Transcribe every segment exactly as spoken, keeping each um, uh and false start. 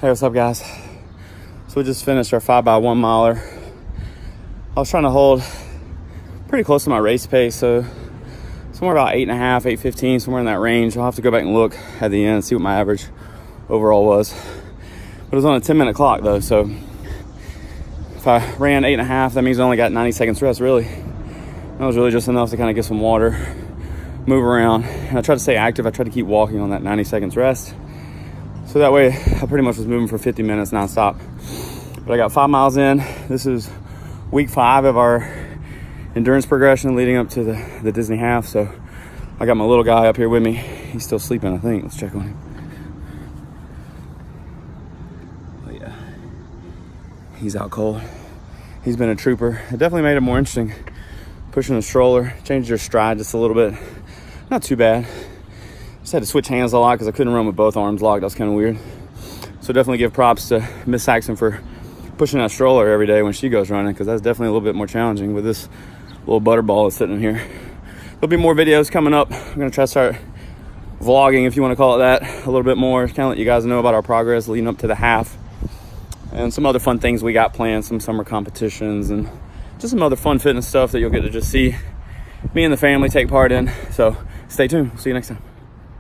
Hey, what's up, guys? So we just finished our five by one miler. I was trying to hold pretty close to my race pace, so somewhere about eight and a half, eight fifteen, somewhere in that range. I'll have to go back and look at the end and see what my average overall was. But it was on a ten minute clock though, so if I ran eight and a half, that means I only got ninety seconds rest, really. That was really just enough to kind of get some water, move around. And I tried to stay active. I tried to keep walking on that ninety seconds rest. So that way I pretty much was moving for fifty minutes nonstop. But I got five miles in. This is week five of our endurance progression leading up to the, the Disney half. So I got my little guy up here with me. He's still sleeping, I think. Let's check on him. Oh yeah, he's out cold. He's been a trooper. It definitely made it more interesting. Pushing the stroller, changed your stride just a little bit. Not too bad. Just had to switch hands a lot because I couldn't run with both arms locked. That was kind of weird. So definitely give props to Miss Saxon for pushing that stroller every day when she goes running, because that's definitely a little bit more challenging with this little butterball that's sitting in here. There'll be more videos coming up. I'm gonna try to start vlogging, if you want to call it that, a little bit more. Kind of let you guys know about our progress leading up to the half and some other fun things we got planned, some summer competitions and just some other fun fitness stuff that you'll get to just see me and the family take part in. So stay tuned. See you next time.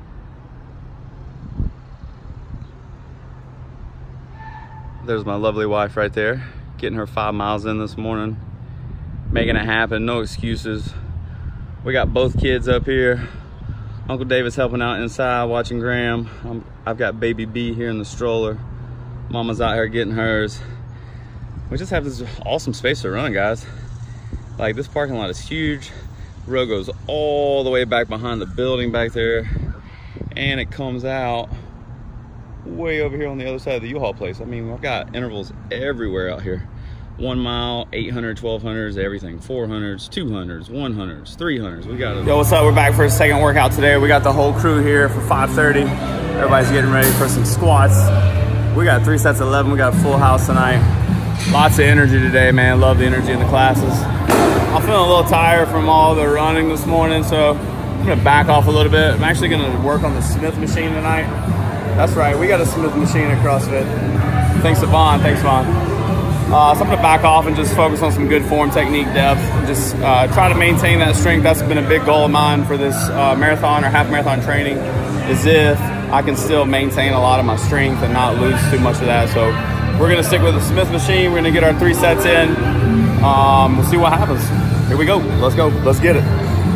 There's my lovely wife right there, getting her five miles in this morning, making it happen, no excuses. We got both kids up here. Uncle David's helping out inside, watching Graham. I'm, I've got baby B here in the stroller. Mama's out here getting hers. We just have this awesome space to run, guys. Like, this parking lot is huge. The road goes all the way back behind the building back there, and it comes out way over here on the other side of the U-Haul place. I mean, I've got intervals everywhere out here. One mile, eight hundred, twelve hundreds, everything. four hundreds, two hundreds, one hundreds, three hundreds. We got it. Yo, what's up? We're back for a second workout today. We got the whole crew here for five thirty. Everybody's getting ready for some squats. We got three sets of eleven. We got a full house tonight. Lots of energy today, man. Love the energy in the classes. I'm feeling a little tired from all the running this morning, so I'm gonna back off a little bit. I'm actually gonna work on the Smith machine tonight. That's right, we got a Smith machine at CrossFit. Thanks to Vaughn, thanks Vaughn. Uh, so I'm gonna back off and just focus on some good form, technique, depth, and just uh, try to maintain that strength. That's been a big goal of mine for this uh, marathon or half marathon training, is if I can still maintain a lot of my strength and not lose too much of that. So we're gonna stick with the Smith machine. We're gonna get our three sets in. Um, we'll see what happens. Here we go, let's go, let's get it.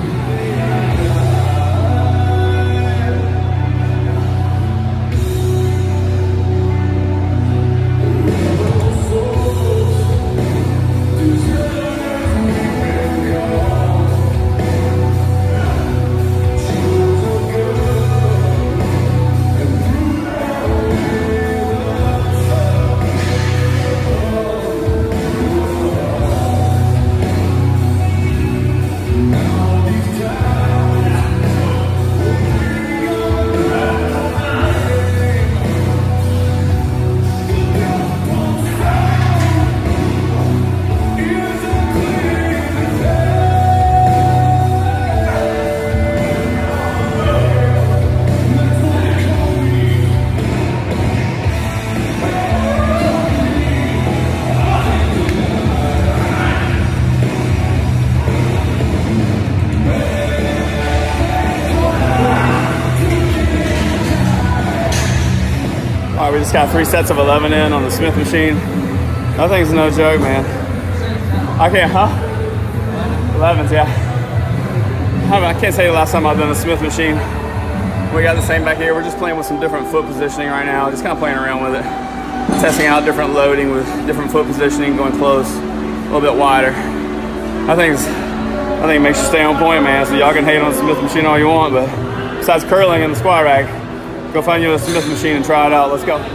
All right, we just got three sets of eleven in on the Smith machine. That thing's no joke, man. I can't, huh? elevens, yeah. I can't tell you the last time I've done a Smith machine. We got the same back here. We're just playing with some different foot positioning right now. Just kind of playing around with it. Testing out different loading with different foot positioning, going close, a little bit wider. I think it's, I think it makes you stay on point, man. So y'all can hate on the Smith machine all you want, but besides curling and the squat rack, go find you a Smith machine and try it out. Let's go.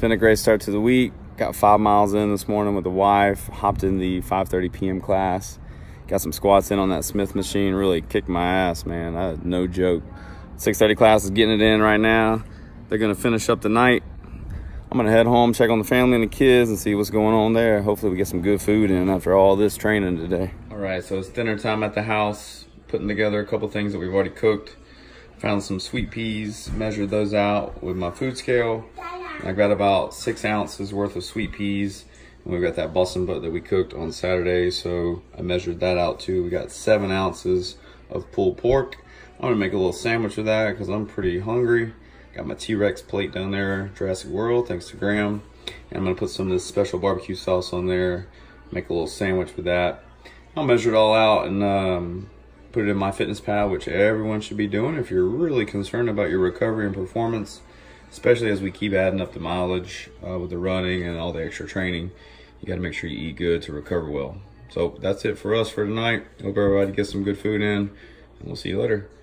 been a great start to the week. Got five miles in this morning with the wife. Hopped in the five thirty p m class. Got some squats in on that Smith machine. Really kicked my ass, man. I, no joke. six thirty class is getting it in right now. They're gonna finish up the night. I'm gonna head home, check on the family and the kids, and see what's going on there. Hopefully we get some good food in after all this training today. All right, so it's dinner time at the house. Putting together a couple things that we've already cooked. Found some sweet peas, measured those out with my food scale. I got about six ounces worth of sweet peas. And we've got that Boston butt that we cooked on Saturday, so I measured that out too. We got seven ounces of pulled pork. I'm gonna make a little sandwich with that because I'm pretty hungry. Got my T-Rex plate down there, Jurassic World, thanks to Graham. And I'm gonna put some of this special barbecue sauce on there, make a little sandwich with that. I'll measure it all out and um, put it in MyFitnessPal, which everyone should be doing if you're really concerned about your recovery and performance, especially as we keep adding up the mileage uh, with the running and all the extra training. You gotta make sure you eat good to recover well. So that's it for us for tonight. Hope everybody gets some good food in, and we'll see you later.